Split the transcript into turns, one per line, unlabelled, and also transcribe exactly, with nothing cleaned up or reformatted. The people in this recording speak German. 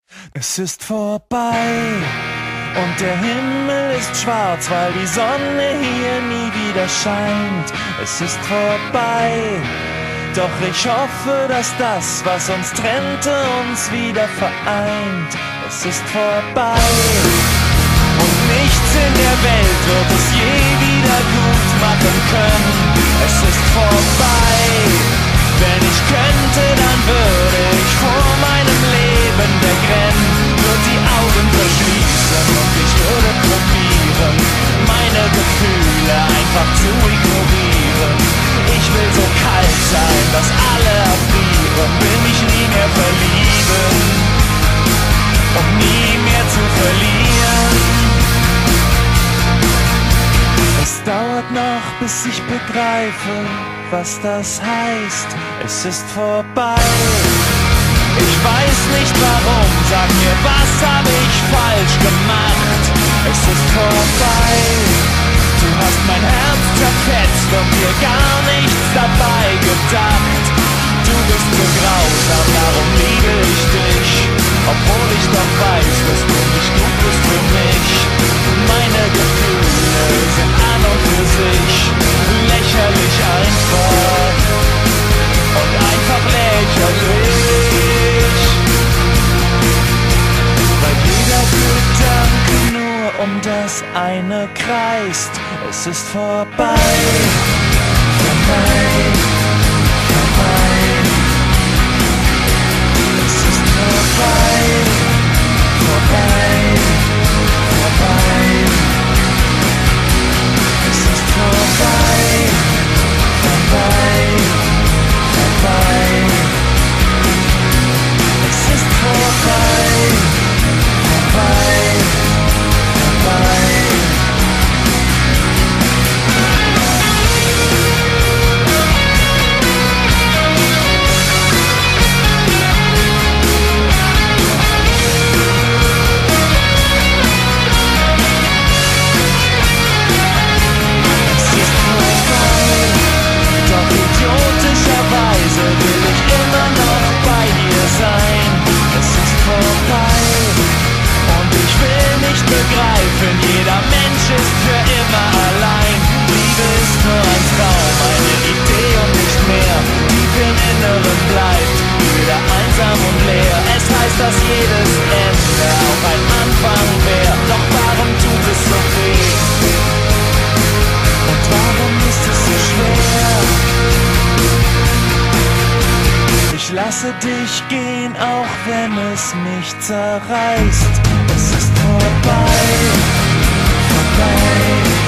Es ist vorbei und der Himmel ist schwarz, weil die Sonne hier nie wieder scheint. Es ist vorbei, doch ich hoffe, dass das, was uns trennte, uns wieder vereint. Es ist vorbei und nichts in der Welt wird es je wieder gut machen können. Es ist vorbei, wenn ich könnte, dann würde ich vor meinem Leben wegrennen, würde die Augen verschließen und ich würde probieren, meine Gefühle einfach zu ignorieren. Ich will so kalt sein, dass alle erfrieren, will mich nie mehr verlieben, um nie mehr zu verlieren. Es dauert noch, bis ich begreife, was das heißt. Es ist vorbei. Ich weiß nicht warum, sag mir, was hab ich falsch gemacht? Es ist vorbei. Du hast mein Herz zerfetzt und dir gar nichts dabei gedacht. Du bist so grausam, darum liebe ich dich, obwohl ich doch weiß, dass du nicht gut bist für mich. Meine Gefühle sind an und für sich lächerlich einfach und einfach lächerlich, weil jeder Gedanke nur um das eine kreist. Es ist vorbei, vorbei, vorbei. Es ist vorbei, vorbei, vorbei. Es ist vorbei, vorbei, vorbei. Es ist vorbei, vorbei, vorbei. Idiotischerweise will ich immer noch bei dir sein. Es ist vorbei und ich will nicht begreifen, jeder Mensch ist für immer allein. Liebe ist nur ein Traum, eine Idee und nicht mehr. Tief im Inneren bleibt wieder einsam und leer. Es heißt, dass jedes Ende auch ein Anfang wäre. Doch warum tut es so weh? Und warum ist es so schwer? Ich lasse dich gehen, auch wenn es mich zerreißt. Es ist vorbei, vorbei.